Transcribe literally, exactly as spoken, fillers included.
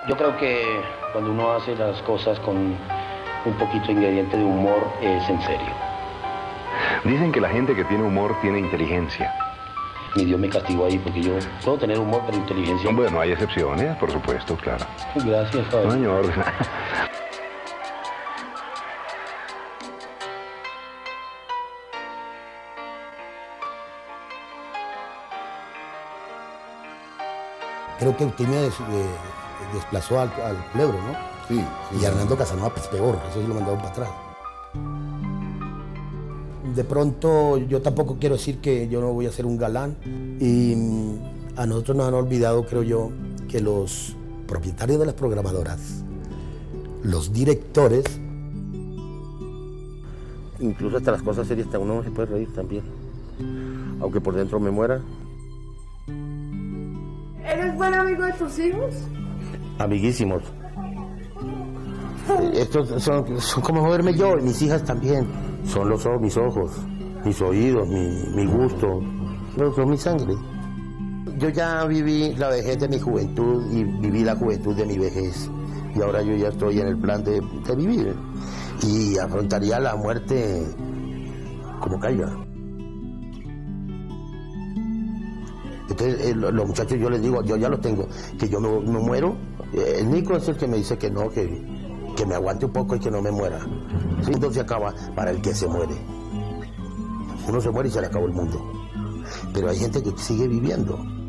Yo creo que cuando uno hace las cosas con un poquito de ingrediente de humor, es en serio. Dicen que la gente que tiene humor tiene inteligencia. Mi Dios me castigó ahí porque yo puedo tener humor, pero inteligencia... Bueno, hay excepciones, por supuesto, claro. Gracias, Javier. No, señor. Creo que Eutimia des, de, desplazó al, al Culebro, ¿no? Sí, sí. Y Hernando Casanova, pues peor, eso sí lo mandaron para atrás. De pronto, yo tampoco quiero decir que yo no voy a ser un galán. Y a nosotros nos han olvidado, creo yo, que los propietarios de las programadoras, los directores... Incluso hasta las cosas serias, uno no se puede reír también. Aunque por dentro me muera. ¿Eres buen amigo de tus hijos? Amiguísimos. Estos son, son como verme yo, y mis hijas también. Son los ojos, mis ojos, mis oídos, mi, mi gusto, no, son mi sangre. Yo ya viví la vejez de mi juventud y viví la juventud de mi vejez. Y ahora yo ya estoy en el plan de, de vivir. Y afrontaría la muerte como caiga. Entonces, eh, los muchachos, yo les digo, yo ya los tengo, que yo no, no muero. Eh, el Nico es el que me dice que no, que, que me aguante un poco y que no me muera. El mundo se acaba para el que se muere. Uno se muere y se le acabó el mundo. Pero hay gente que sigue viviendo.